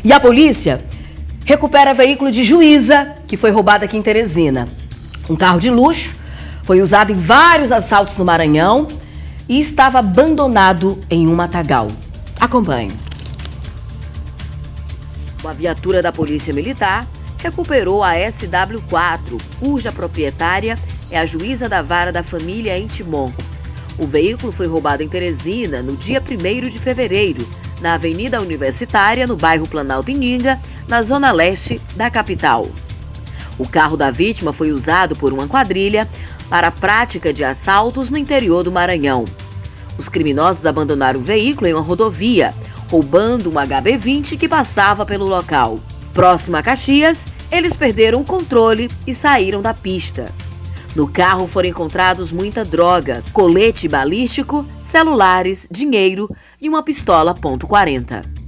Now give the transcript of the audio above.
E a polícia recupera veículo de Juíza, que foi roubado aqui em Teresina. Um carro de luxo foi usado em vários assaltos no Maranhão e estava abandonado em um matagal. Acompanhe. Uma viatura da Polícia Militar recuperou a SW4, cuja proprietária é a juíza da vara da família em Timon. O veículo foi roubado em Teresina no dia 1º de fevereiro, na Avenida Universitária, no bairro Planalto Ininga, na zona leste da capital. O carro da vítima foi usado por uma quadrilha para a prática de assaltos no interior do Maranhão. Os criminosos abandonaram o veículo em uma rodovia, roubando um HB20 que passava pelo local. Próximo a Caxias, eles perderam o controle e saíram da pista. No carro foram encontrados muita droga, colete balístico, celulares, dinheiro e uma pistola .40.